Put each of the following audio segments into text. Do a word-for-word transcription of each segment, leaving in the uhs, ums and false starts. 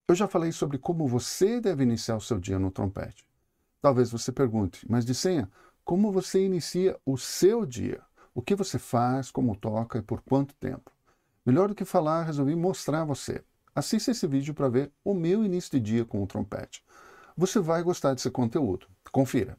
Eu já falei sobre como você deve iniciar o seu dia no trompete. Talvez você pergunte, mas Dicenha, como você inicia o seu dia? O que você faz, como toca e por quanto tempo? Melhor do que falar, resolvi mostrar a você. Assista esse vídeo para ver o meu início de dia com o trompete. Você vai gostar desse conteúdo. Confira.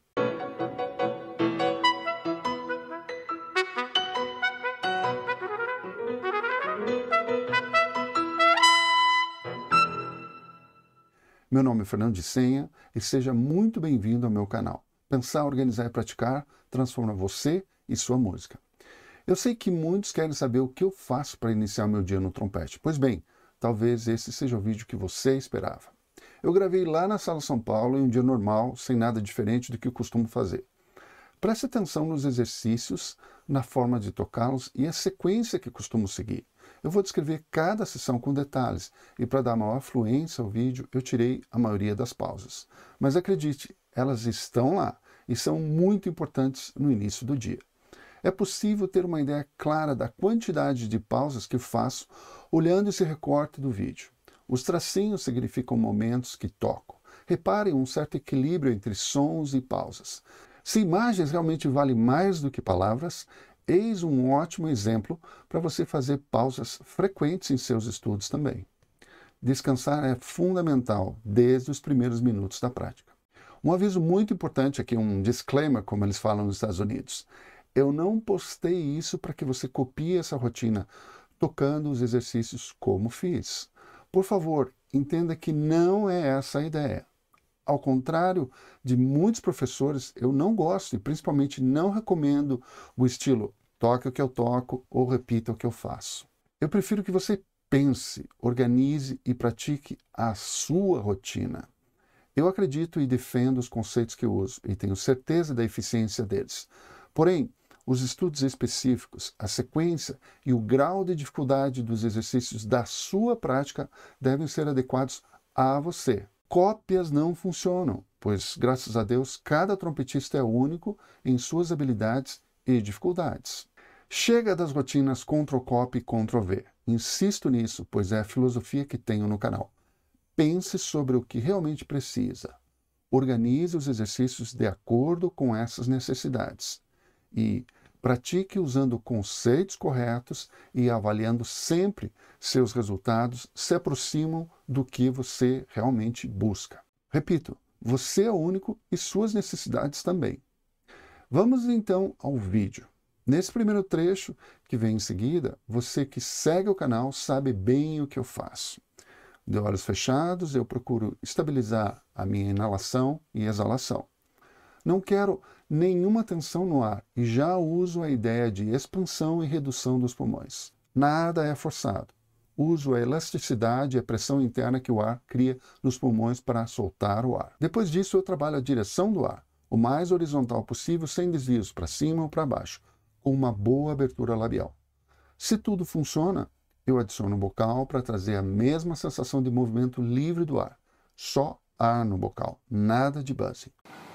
Meu nome é Fernando Dicenha e seja muito bem-vindo ao meu canal. Pensar, organizar e praticar transforma você e sua música. Eu sei que muitos querem saber o que eu faço para iniciar meu dia no trompete. Pois bem, talvez esse seja o vídeo que você esperava. Eu gravei lá na Sala São Paulo em um dia normal, sem nada diferente do que eu costumo fazer. Preste atenção nos exercícios, na forma de tocá-los e a sequência que costumo seguir. Eu vou descrever cada sessão com detalhes e para dar maior fluência ao vídeo eu tirei a maioria das pausas. Mas acredite, elas estão lá e são muito importantes no início do dia. É possível ter uma ideia clara da quantidade de pausas que faço olhando esse recorte do vídeo. Os tracinhos significam momentos que toco. Reparem um certo equilíbrio entre sons e pausas. Se imagens realmente valem mais do que palavras, eis um ótimo exemplo para você fazer pausas frequentes em seus estudos também. Descansar é fundamental desde os primeiros minutos da prática. Um aviso muito importante aqui, um disclaimer, como eles falam nos Estados Unidos. Eu não postei isso para que você copie essa rotina tocando os exercícios como fiz. Por favor, entenda que não é essa a ideia. Ao contrário de muitos professores, eu não gosto e principalmente não recomendo o estilo toque o que eu toco ou repita o que eu faço. Eu prefiro que você pense, organize e pratique a sua rotina. Eu acredito e defendo os conceitos que eu uso e tenho certeza da eficiência deles. Porém, os estudos específicos, a sequência e o grau de dificuldade dos exercícios da sua prática devem ser adequados a você. Cópias não funcionam, pois, graças a Deus, cada trompetista é único em suas habilidades e dificuldades. Chega das rotinas Ctrl-Copy e Ctrl-V. Insisto nisso, pois é a filosofia que tenho no canal. Pense sobre o que realmente precisa. Organize os exercícios de acordo com essas necessidades. E pratique usando conceitos corretos e avaliando sempre se os resultados se aproximam do que você realmente busca. Repito, você é único e suas necessidades também. Vamos então ao vídeo. Nesse primeiro trecho que vem em seguida, você que segue o canal sabe bem o que eu faço. De olhos fechados, eu procuro estabilizar a minha inalação e exalação. Não quero nenhuma tensão no ar e já uso a ideia de expansão e redução dos pulmões. Nada é forçado. Uso a elasticidade e a pressão interna que o ar cria nos pulmões para soltar o ar. Depois disso, eu trabalho a direção do ar, o mais horizontal possível, sem desvios para cima ou para baixo, com uma boa abertura labial. Se tudo funciona, eu adiciono um bocal para trazer a mesma sensação de movimento livre do ar. Só ar no bocal, nada de buzzing.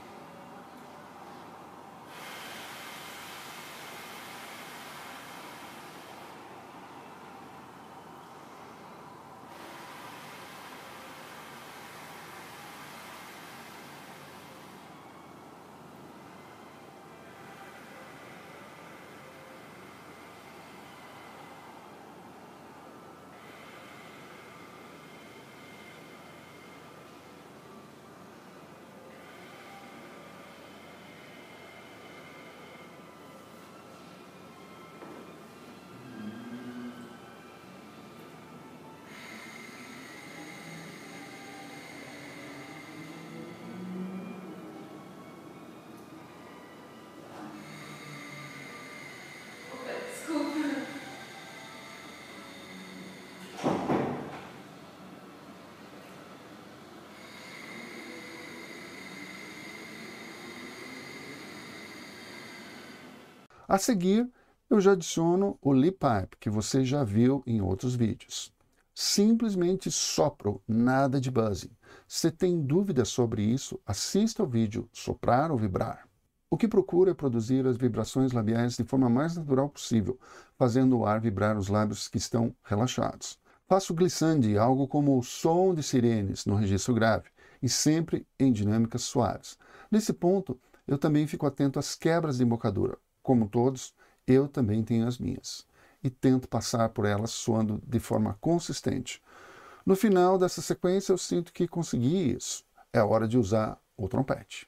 A seguir, eu já adiciono o lip pipe, que você já viu em outros vídeos. Simplesmente sopro, nada de buzzing. Se tem dúvidas sobre isso, assista ao vídeo Soprar ou Vibrar. O que procuro é produzir as vibrações labiais de forma mais natural possível, fazendo o ar vibrar os lábios que estão relaxados. Faço glissandi, algo como o som de sirenes no registro grave, e sempre em dinâmicas suaves. Nesse ponto, eu também fico atento às quebras de embocadura. Como todos, eu também tenho as minhas, e tento passar por elas soando de forma consistente. No final dessa sequência, eu sinto que consegui isso. É hora de usar o trompete.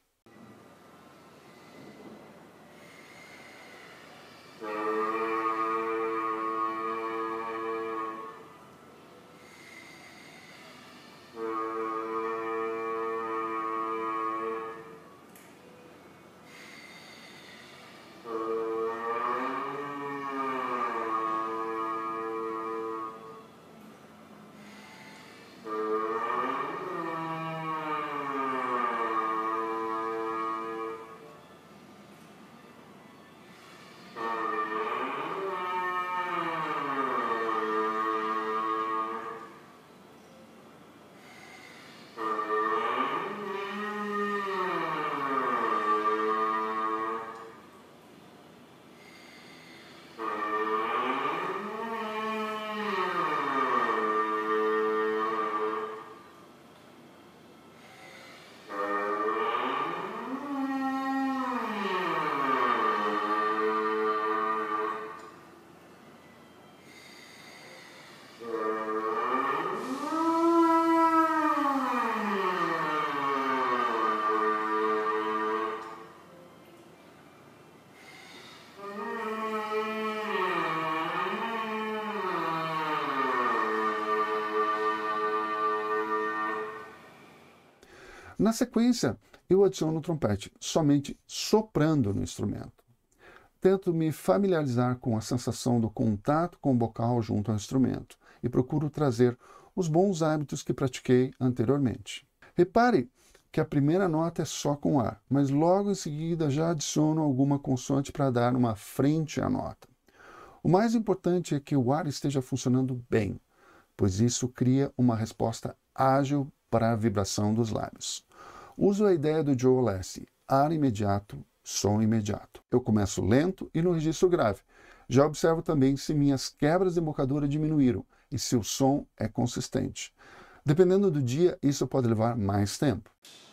Na sequência, eu adiciono o trompete, somente soprando no instrumento. Tento me familiarizar com a sensação do contato com o bocal junto ao instrumento e procuro trazer os bons hábitos que pratiquei anteriormente. Repare que a primeira nota é só com ar, mas logo em seguida já adiciono alguma consoante para dar uma frente à nota. O mais importante é que o ar esteja funcionando bem, pois isso cria uma resposta ágil para a vibração dos lábios. Uso a ideia do Joe Alessi, ar imediato, som imediato. Eu começo lento e no registro grave. Já observo também se minhas quebras de embocadura diminuíram e se o som é consistente. Dependendo do dia, isso pode levar mais tempo.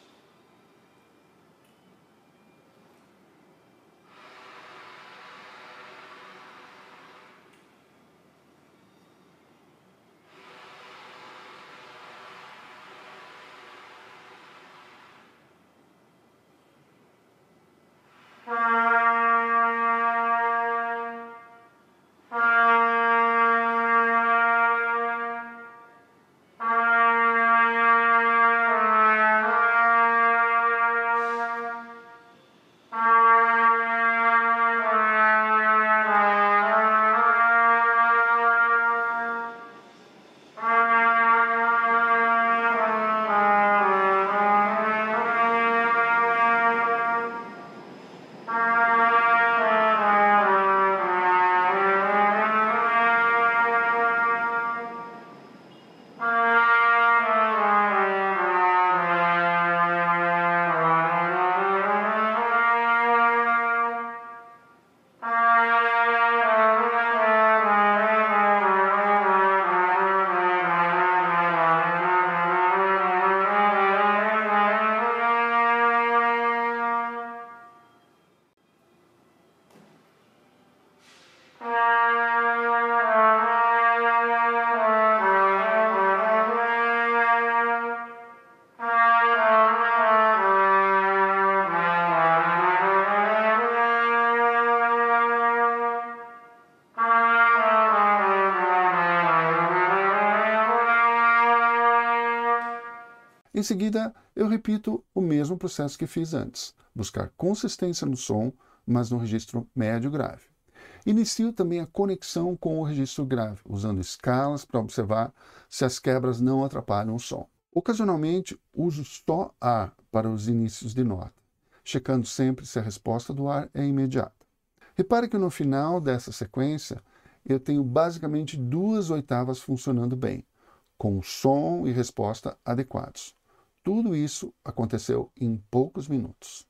Em seguida, eu repito o mesmo processo que fiz antes, buscar consistência no som, mas no registro médio-grave. Inicio também a conexão com o registro grave, usando escalas para observar se as quebras não atrapalham o som. Ocasionalmente, uso só ar para os inícios de nota, checando sempre se a resposta do ar é imediata. Repare que no final dessa sequência, eu tenho basicamente duas oitavas funcionando bem, com som e resposta adequados. Tudo isso aconteceu em poucos minutos.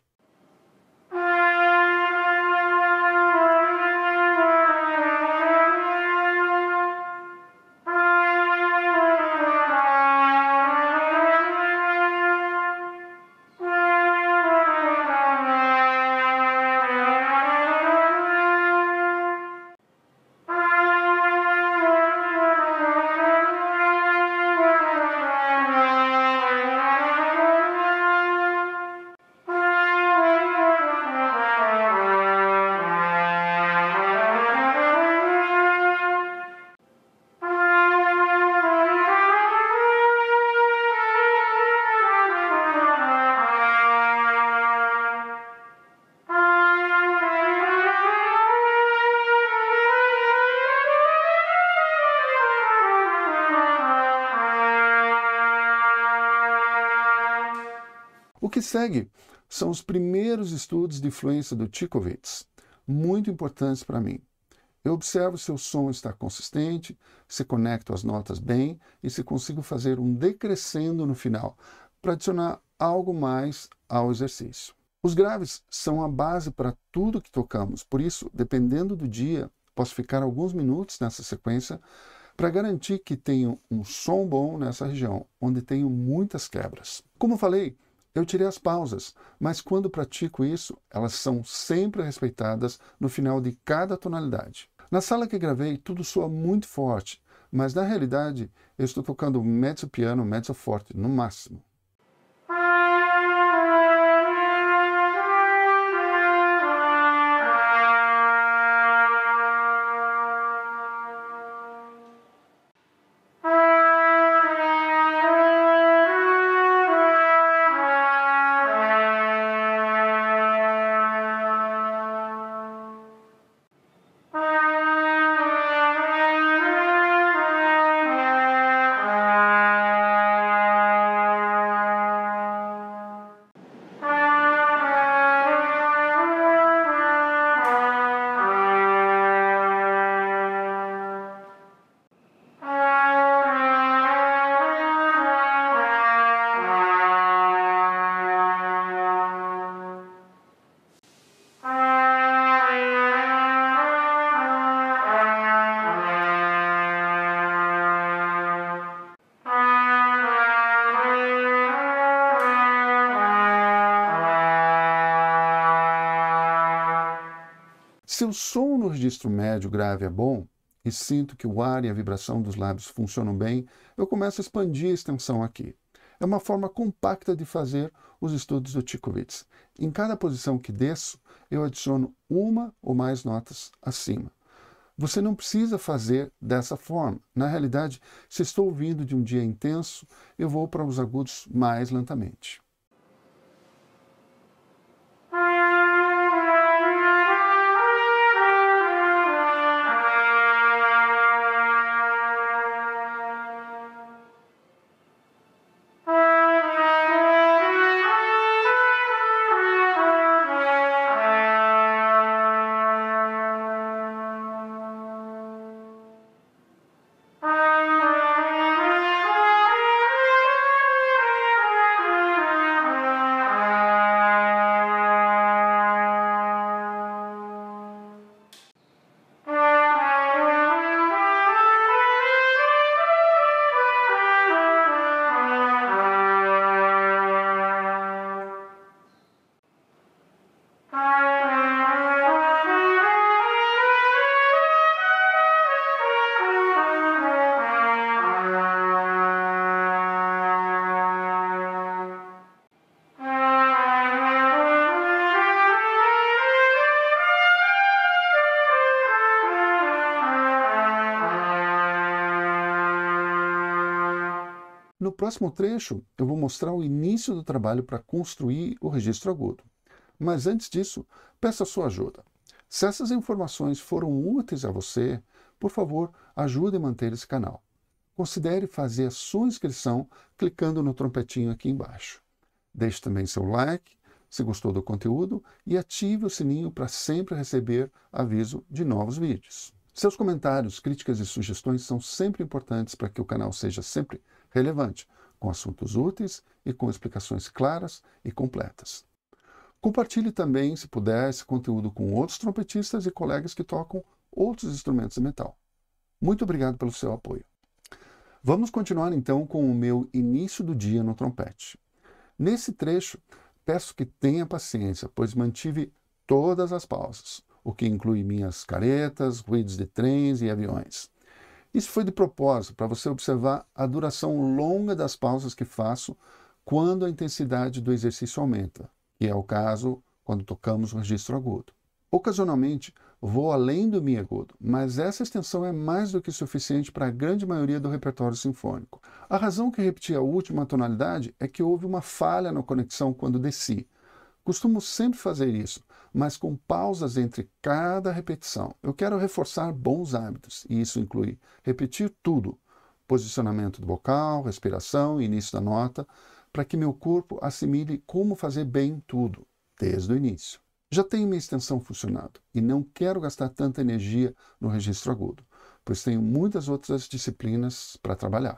O que segue são os primeiros estudos de influência do Tchikovitz, muito importantes para mim. Eu observo se o som está consistente, se conecto as notas bem e se consigo fazer um decrescendo no final, para adicionar algo mais ao exercício. Os graves são a base para tudo que tocamos, por isso, dependendo do dia, posso ficar alguns minutos nessa sequência para garantir que tenho um som bom nessa região, onde tenho muitas quebras. Como falei, eu tirei as pausas, mas quando pratico isso, elas são sempre respeitadas no final de cada tonalidade. Na sala que gravei, tudo soa muito forte, mas na realidade eu estou tocando mezzo piano, mezzo forte, no máximo. Se o som no registro médio grave é bom, e sinto que o ar e a vibração dos lábios funcionam bem, eu começo a expandir a extensão aqui. É uma forma compacta de fazer os estudos do Tchikovitz. Em cada posição que desço, eu adiciono uma ou mais notas acima. Você não precisa fazer dessa forma. Na realidade, se estou ouvindo de um dia intenso, eu vou para os agudos mais lentamente. No próximo trecho, eu vou mostrar o início do trabalho para construir o registro agudo. Mas antes disso, peço a sua ajuda. Se essas informações foram úteis a você, por favor, ajude a manter esse canal. Considere fazer a sua inscrição clicando no trompetinho aqui embaixo. Deixe também seu like, se gostou do conteúdo, e ative o sininho para sempre receber aviso de novos vídeos. Seus comentários, críticas e sugestões são sempre importantes para que o canal seja sempre relevante, com assuntos úteis e com explicações claras e completas. Compartilhe também, se puder, esse conteúdo com outros trompetistas e colegas que tocam outros instrumentos de metal. Muito obrigado pelo seu apoio. Vamos continuar então com o meu início do dia no trompete. Nesse trecho, peço que tenha paciência, pois mantive todas as pausas, o que inclui minhas caretas, ruídos de trens e aviões. Isso foi de propósito, para você observar a duração longa das pausas que faço quando a intensidade do exercício aumenta, que é o caso quando tocamos o registro agudo. Ocasionalmente, vou além do Mi agudo, mas essa extensão é mais do que suficiente para a grande maioria do repertório sinfônico. A razão que repeti a última tonalidade é que houve uma falha na conexão quando desci. Costumo sempre fazer isso, mas com pausas entre cada repetição. Eu quero reforçar bons hábitos, e isso inclui repetir tudo, posicionamento do vocal, respiração, início da nota, para que meu corpo assimile como fazer bem tudo, desde o início. Já tenho minha extensão funcionando e não quero gastar tanta energia no registro agudo, pois tenho muitas outras disciplinas para trabalhar.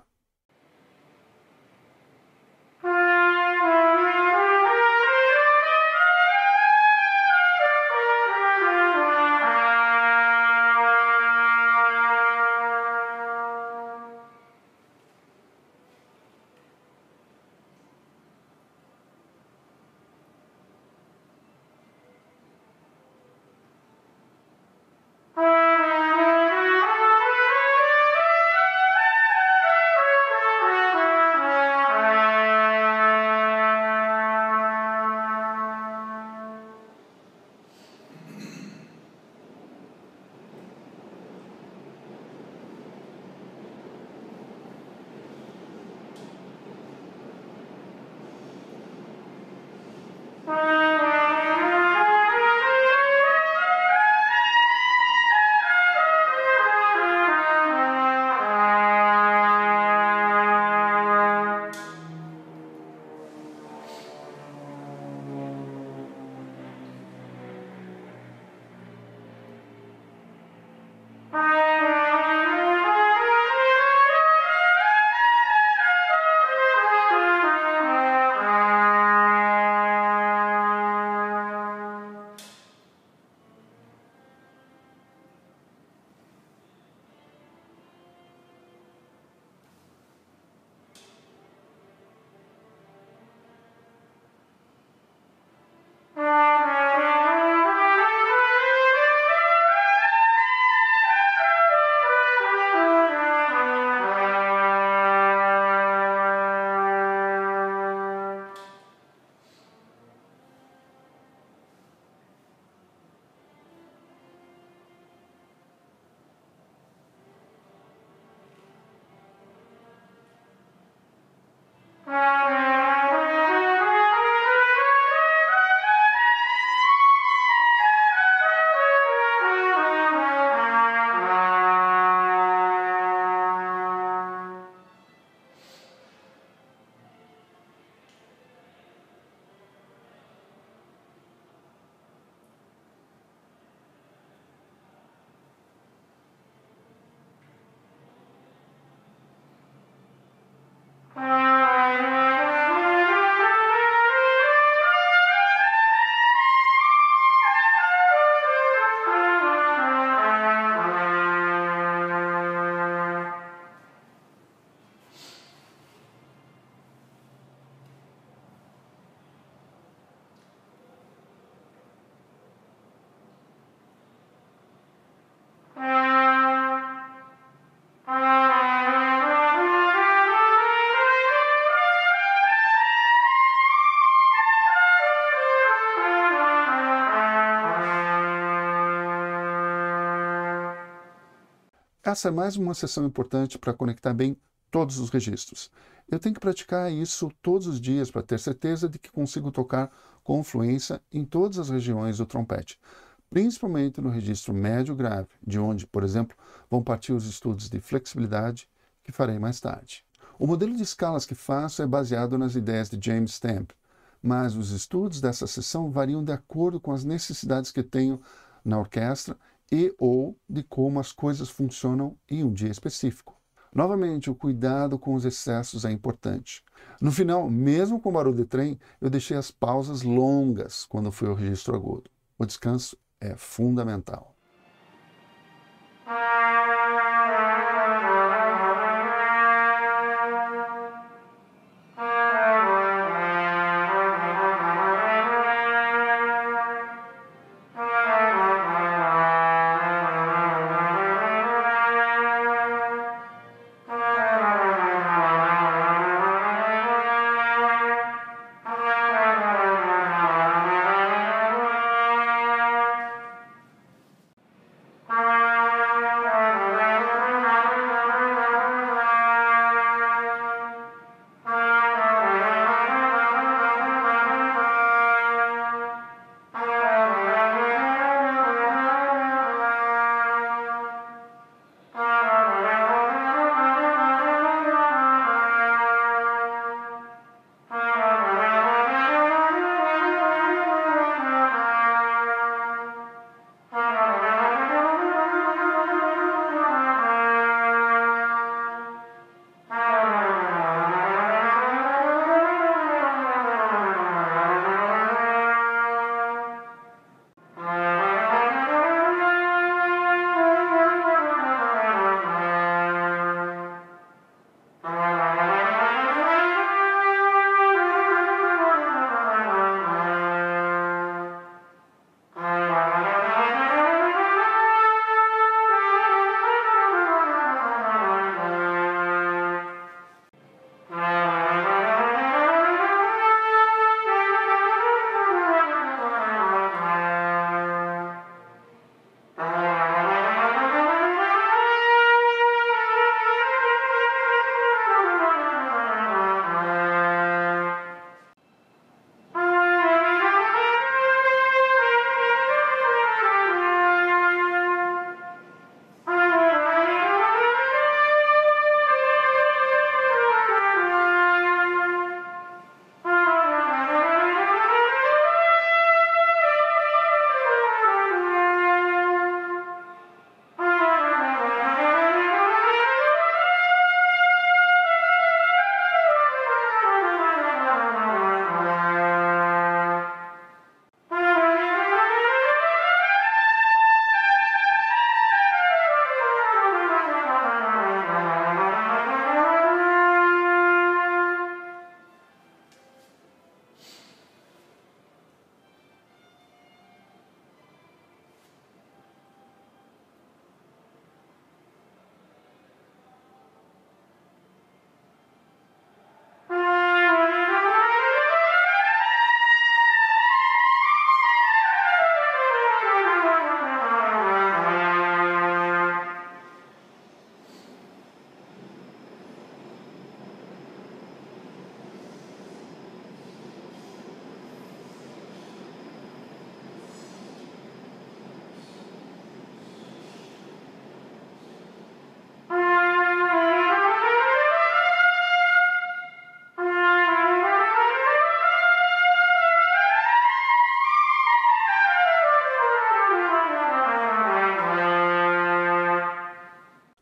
Essa é mais uma sessão importante para conectar bem todos os registros. Eu tenho que praticar isso todos os dias para ter certeza de que consigo tocar com fluência em todas as regiões do trompete, principalmente no registro médio-grave, de onde, por exemplo, vão partir os estudos de flexibilidade que farei mais tarde. O modelo de escalas que faço é baseado nas ideias de James Stamp, mas os estudos dessa sessão variam de acordo com as necessidades que tenho na orquestra e ou de como as coisas funcionam em um dia específico. Novamente, o cuidado com os excessos é importante. No final, mesmo com barulho de trem, eu deixei as pausas longas quando foi o registro agudo. O descanso é fundamental.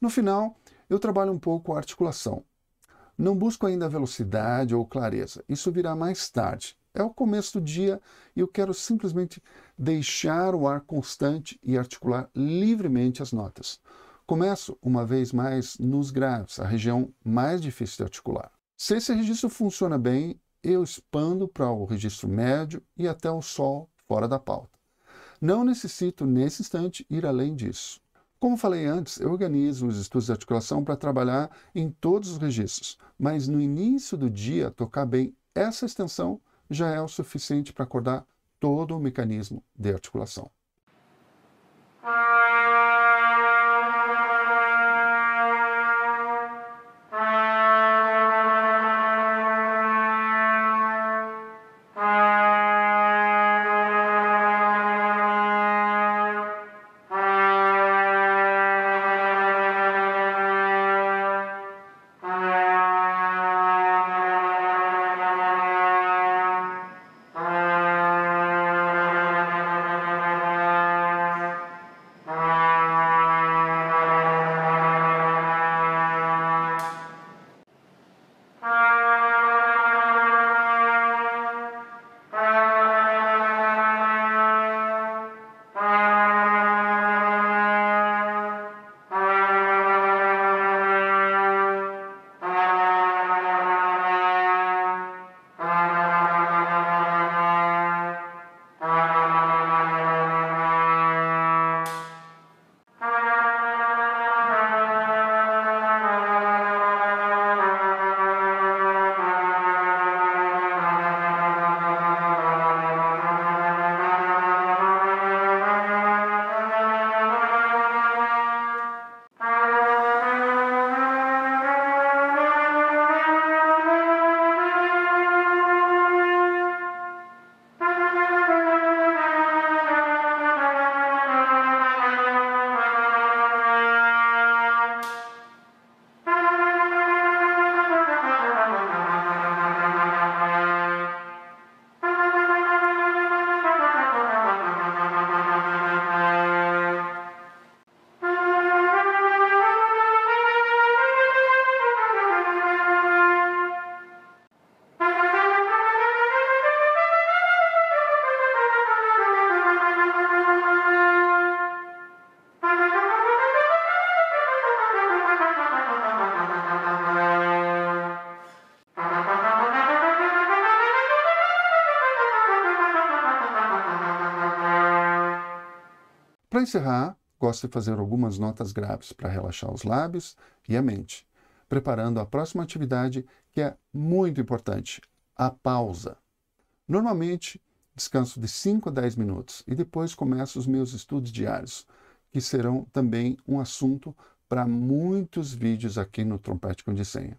No final, eu trabalho um pouco a articulação. Não busco ainda velocidade ou clareza, isso virá mais tarde. É o começo do dia e eu quero simplesmente deixar o ar constante e articular livremente as notas. Começo, uma vez mais, nos graves, a região mais difícil de articular. Se esse registro funciona bem, eu expando para o registro médio e até o sol fora da pauta. Não necessito, nesse instante, ir além disso. Como falei antes, eu organizo os estudos de articulação para trabalhar em todos os registros, mas no início do dia, tocar bem essa extensão já é o suficiente para acordar todo o mecanismo de articulação. Para encerrar, gosto de fazer algumas notas graves para relaxar os lábios e a mente, preparando a próxima atividade que é muito importante, a pausa. Normalmente, descanso de cinco a dez minutos e depois começo os meus estudos diários, que serão também um assunto para muitos vídeos aqui no Trompete com Dissenha.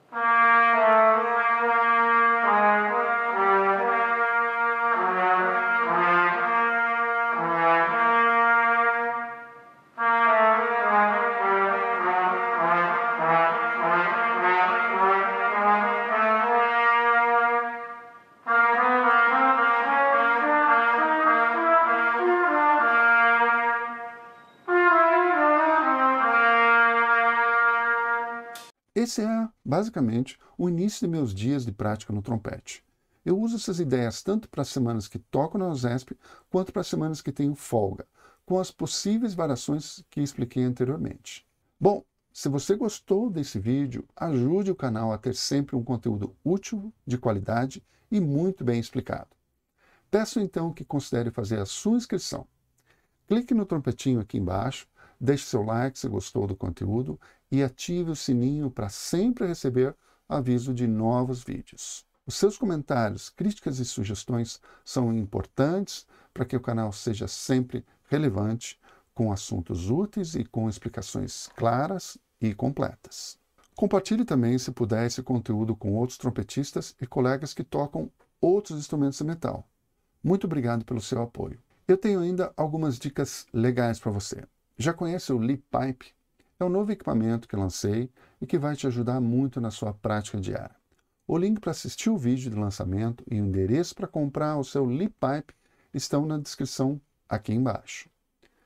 Esse é, basicamente, o início de meus dias de prática no trompete. Eu uso essas ideias tanto para as semanas que toco na OSESP, quanto para as semanas que tenho folga, com as possíveis variações que expliquei anteriormente. Bom, se você gostou desse vídeo, ajude o canal a ter sempre um conteúdo útil, de qualidade e muito bem explicado. Peço então que considere fazer a sua inscrição. Clique no trompetinho aqui embaixo, deixe seu like se gostou do conteúdo e ative o sininho para sempre receber aviso de novos vídeos. Os seus comentários, críticas e sugestões são importantes para que o canal seja sempre relevante, com assuntos úteis e com explicações claras e completas. Compartilhe também, se puder, esse conteúdo com outros trompetistas e colegas que tocam outros instrumentos de metal. Muito obrigado pelo seu apoio. Eu tenho ainda algumas dicas legais para você. Já conhece o Lip Pipe? É um novo equipamento que lancei e que vai te ajudar muito na sua prática diária. O link para assistir o vídeo de lançamento e o endereço para comprar o seu Lip Pipe estão na descrição aqui embaixo.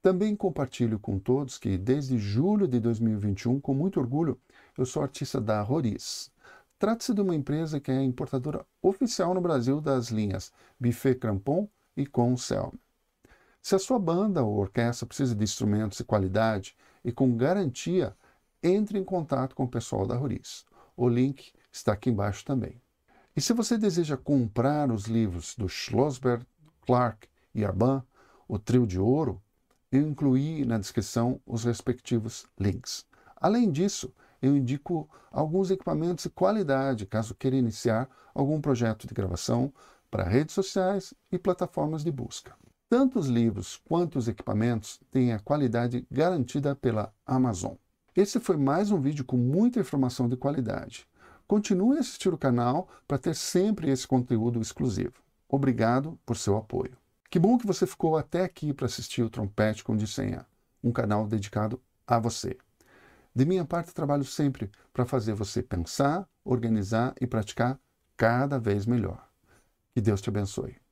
Também compartilho com todos que desde julho de dois mil e vinte e um, com muito orgulho, eu sou artista da Roriz. Trata-se de uma empresa que é a importadora oficial no Brasil das linhas Buffet Crampon e Conselme. Se a sua banda ou orquestra precisa de instrumentos de qualidade e com garantia, entre em contato com o pessoal da Roriz. O link está aqui embaixo também. E se você deseja comprar os livros do Schlossberg, Clark e Arban, o Trio de Ouro, eu incluí na descrição os respectivos links. Além disso, eu indico alguns equipamentos de qualidade, caso queira iniciar algum projeto de gravação para redes sociais e plataformas de busca. Tanto os livros quanto os equipamentos têm a qualidade garantida pela Amazon. Esse foi mais um vídeo com muita informação de qualidade. Continue a assistir o canal para ter sempre esse conteúdo exclusivo. Obrigado por seu apoio. Que bom que você ficou até aqui para assistir o Trompete com Dissenha, um canal dedicado a você. De minha parte, trabalho sempre para fazer você pensar, organizar e praticar cada vez melhor. Que Deus te abençoe.